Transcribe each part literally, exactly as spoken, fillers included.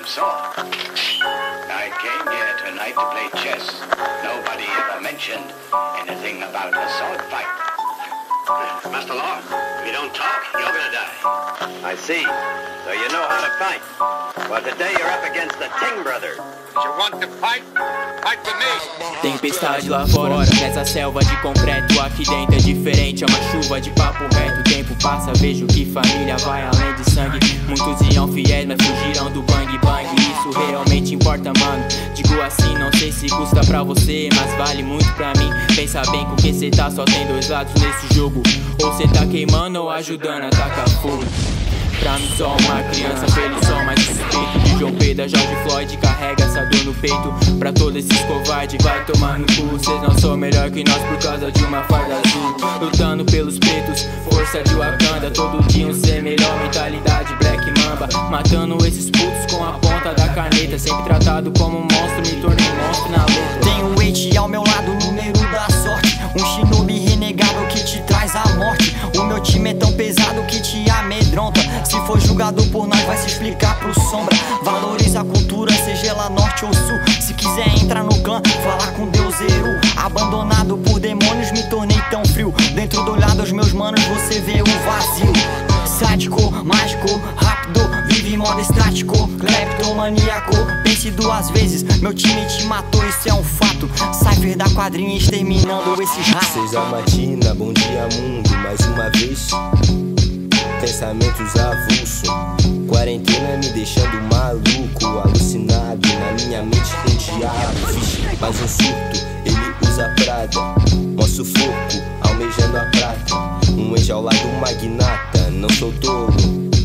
you saw. I came here tonight to play chess. Nobody ever mentioned anything about a sword fight. Master Law, if you don't talk, you're gonna die. I see. So you know how to fight. Well, today you're up against the Ting brothers. You want to fight? Fight with me. Tempestade lá fora, nessa selva de concreto. Aqui dentro é diferente, é uma chuva de papo reto. O tempo passa, vejo que família vai além de sangue. Muitos iam fiéis, mas fugiram do bang bang. Isso realmente importa, mano. Digo assim, não sei se custa pra você, mas vale muito pra mim. Pensa bem com que cê tá, só tem dois lados nesse jogo. Ou cê tá queimando ou ajudando a tacar fogo. Pra mim só uma criança, pelo sol mais suspeito de João Pedro, George Floyd, carrega essa dor no peito. Pra todos esses covardes, vai tomar no cu. Cês não são melhor que nós por causa de uma farda azul. Lutando pelos pretos, força de Wakanda. Todo dia um ser melhor, mentalidade Black Mamba. Matando esses putos com a ponta da caneta. Sempre tratado como um monstro, me tornei monstro na letra. Tenho o Eight ao meu lado, número da sorte. Um shinobi renegável que te traz a morte. O meu time é tão pesado que te amedronta. Se for julgado por nós, vai se explicar pro sombra. Valoriza a cultura, seja ela norte ou sul. Se quiser entrar no clã, falar com Deus Eru. Abandonado por demônios, me tornei tão frio. Dentro do olhar dos meus manos, você vê o vazio. Sádico, mágico, rápido, vive em modo estático. Cleptomaníaco, pense duas vezes. Meu time te matou, isso é um fato. Cypher da quadrinha exterminando esses ratos. Seis da matina, bom dia mundo, mais uma vez. Pensamentos avulso, quarentena me deixando maluco, alucinado, na minha mente um diabo. Fiz mais um surto, ele usa prada, mó sufoco, almejando a prata. Um enjaulado magnata, não sou tolo,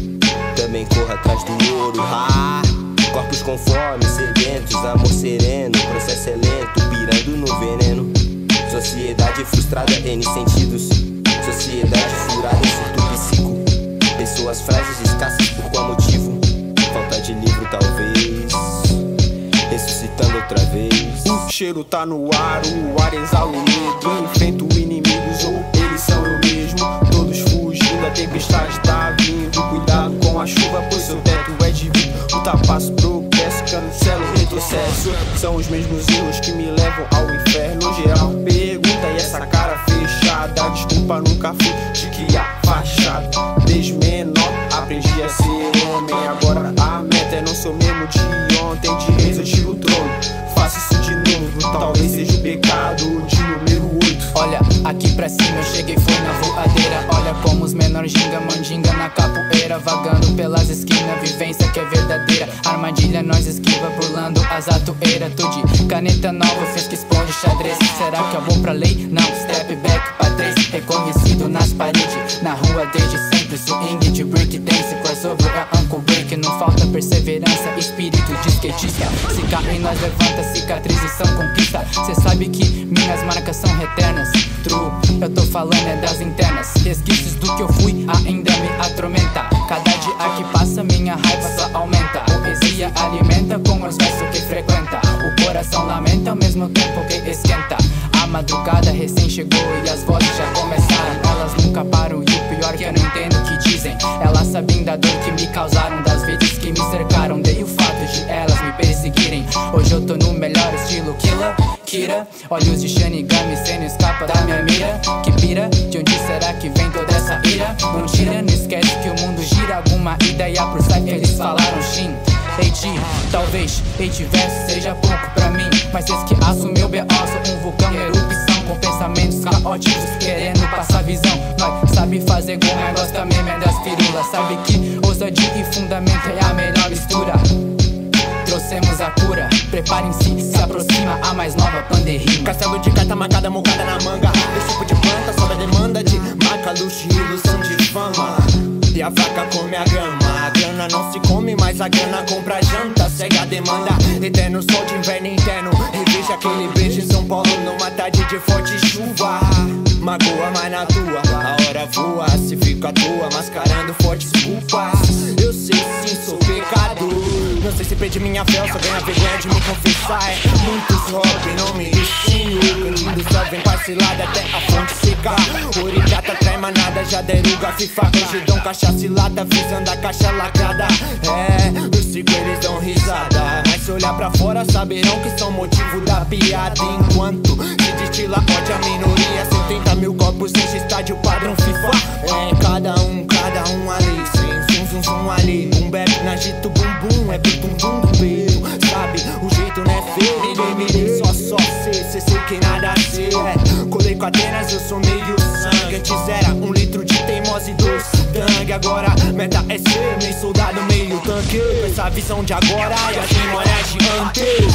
também corro atrás do ouro. Ah, corpos com fome, sedentos, amor sereno, processo é lento, pirando no veneno. Sociedade frustrada, N sentidos, sociedade furada, surto psico. Pessoas frágeis, escassas, por qual motivo? Falta de livro, talvez. Ressuscitando outra vez. O cheiro tá no ar, o ar exala o medo. Enfrento inimigos, ou eles são eu mesmo. Todos fugindo, a tempestade tá vindo. Cuidado com a chuva, pois seu teto é de vidro. Ultrapasso, progresso, cancelo, retrocesso. São os mesmos erros que me levam ao inferno. Geral pergunta e essa cara fechada. Desculpa, nunca fui de criar fachada. Desde menor aprendi a ser homem. Agora a meta é não sou mesmo de ontem. De reis eu tiro o trono, faço isso de novo. Talvez seja o pecado de número oito. Olha, aqui pra cima eu cheguei, foi na voadeira. Olha como os menores ginga, mandinga na capoeira. Vagando pelas esquinas, vivência que é verdadeira. Armadilha nós esquiva, burlando as atoeiras. Tô de caneta nova, fiz que esconde xadrez. Será que eu vou pra lei? Não, step back pra três. Reconhecido nas paredes, na rua desde sempre. Swing de breakdance, crossover é uncle break. Não falta perseverança, espírito de skatista. Se cair nós levanta, cicatrizes são conquista. Cê sabe que minhas marcas são reternas. True, eu tô falando é das internas. Resquícios do que eu fui ainda me atormenta. Cada dia que passa minha raiva só aumenta. Poesia alimenta com os versos que frequenta. O coração lamenta ao mesmo tempo que esquenta. A madrugada recém chegou e as vozes já começaram. Elas nunca param e o pior que eu não entendo o que dizem. Elas sabem da dor que me causaram, das vezes que me cercaram. Dei o fato de elas me perseguirem. Hoje eu tô no melhor estilo Killa, Kira. Olhos de Shanigami, cê não escapa da minha mira. Que pira, de onde será que vem toda essa ira? Não tira, não esquece que o mundo gira. Alguma ideia por sair que eles falaram sim. H, talvez H-verso seja pouco pra mim, mas cês que assumiu B O, sou um vulcão em erupção. Com pensamentos caóticos, querendo passar visão. Nós sabe fazer gol, mas gosta mesmo é das firulas. Sabe que ousadia e fundamento é a melhor mistura. Trouxemos a cura, preparem-se, se aproxima a mais nova pandemia. Castelo de carta marcada, mocada na manga. Esse tipo de planta sobe a demanda de marca, luxo e ilusão de fama. E a vaca come a grama. A grana não se come, mas a grana compra janta. Segue a demanda, eterno sol de inverno interno. Reveja aquele beijo em São Paulo numa tarde de forte chuva. Magoa, mas na tua, a hora voa. Se fica à toa, mascarando fortes culpas. Eu sei sim, sou pecador. Não sei se perdi minha fé, só ganha vergonha de me confessar. É muitos hobby, não me ensino. Candindo só vem parcelado até a fonte secar. Origata trai manada, já deruga FIFA. Hoje dão cachaça e lata, visando a caixa lacrada. É, eu sigo eles dão risada, mas se olhar pra fora saberão que são motivo da piada. Enquanto se destila ódio a minoria, setenta mil copos nesse estádio padrão FIFA. É, cada um, cada um ali, sem zum zum zum ali. Boom bap, nagito bum bum, é bum bum do peito. Sabe, o jeito não é feio, ninguém me dê só só ser, cê sei que nada a ser. É, colei com Atenas, eu sou meio sangue. Antes era um litro de teimose e dois tangue. Agora meta é ser meio soldado, meio tanque. Com essa visão de agora e as memórias gigantes.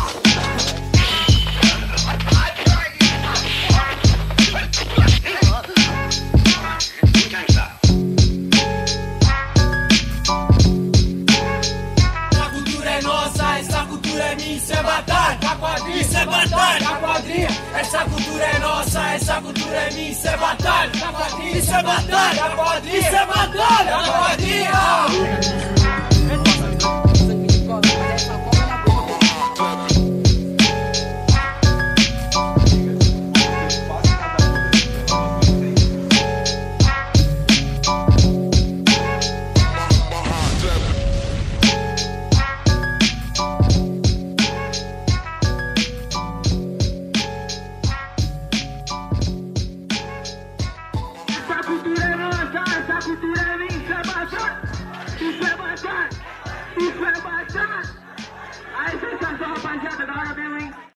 Isso é batalha, isso é batalha, essa cultura é nossa, essa cultura é minha, isso é batalha, isso é batalha, isso é batalha, quadrilha. Isso é batalha, isso é batalha.